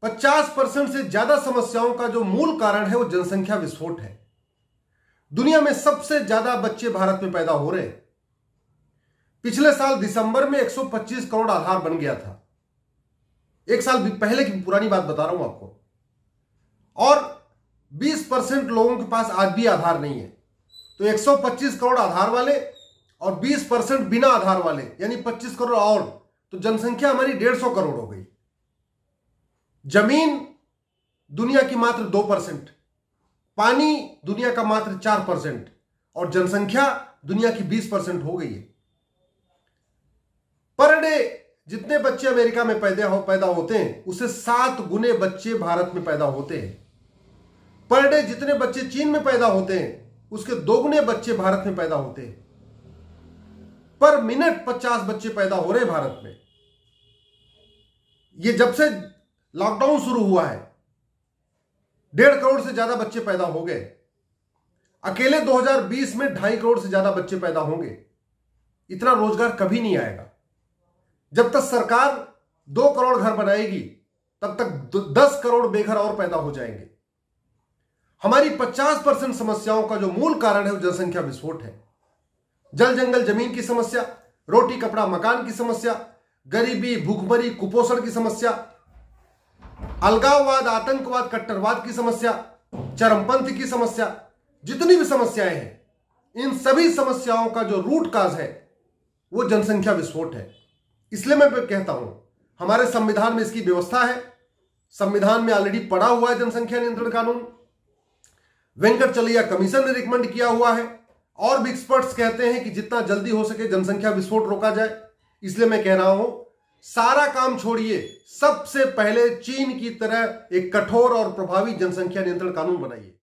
50% से ज्यादा समस्याओं का जो मूल कारण है वो जनसंख्या विस्फोट है। दुनिया में सबसे ज्यादा बच्चे भारत में पैदा हो रहे हैं। पिछले साल दिसंबर में 125 करोड़ आधार बन गया था। एक साल पहले की पुरानी बात बता रहा हूं आपको। और 20% लोगों के पास आज भी आधार नहीं है। तो 125 करोड़ आधार वाले और 20% बिना आधार वाले, यानी 25 करोड़ और, तो जनसंख्या हमारी 150 करोड़ हो गई। जमीन दुनिया की मात्र 2%, पानी दुनिया का मात्र 4% और जनसंख्या दुनिया की 20% हो गई है। पर डे जितने बच्चे अमेरिका में पैदा होते हैं उससे 7 गुने बच्चे भारत में पैदा होते हैं। पर डे जितने बच्चे चीन में पैदा होते हैं उसके 2 गुने बच्चे भारत में पैदा होते हैं। पर मिनट 50 बच्चे पैदा हो रहे हैं भारत में। ये जब से लॉकडाउन शुरू हुआ है 1.5 करोड़ से ज्यादा बच्चे पैदा हो गए। अकेले 2020 में 2.5 करोड़ से ज्यादा बच्चे पैदा होंगे। इतना रोजगार कभी नहीं आएगा। जब तक सरकार 2 करोड़ घर बनाएगी तब तक 10 करोड़ बेघर और पैदा हो जाएंगे। हमारी 50% समस्याओं का जो मूल कारण है वो जनसंख्या विस्फोट है। जल जंगल जमीन की समस्या, रोटी कपड़ा मकान की समस्या, गरीबी, भूखमरी, कुपोषण की समस्या, अलगाववाद, आतंकवाद, कट्टरवाद की समस्या, चरमपंथी की समस्या, जितनी भी समस्याएं हैं, इन सभी समस्याओं का जो रूट काज है वो जनसंख्या विस्फोट है। इसलिए मैं कहता हूं हमारे संविधान में इसकी व्यवस्था है। संविधान में ऑलरेडी पड़ा हुआ है जनसंख्या नियंत्रण कानून। वेंकटचलैया कमीशन ने रिकमेंड किया हुआ है और भी एक्सपर्ट्स कहते हैं कि जितना जल्दी हो सके जनसंख्या विस्फोट रोका जाए। इसलिए मैं कह रहा हूं सारा काम छोड़िए, सबसे पहले चीन की तरह एक कठोर और प्रभावी जनसंख्या नियंत्रण कानून बनाइए।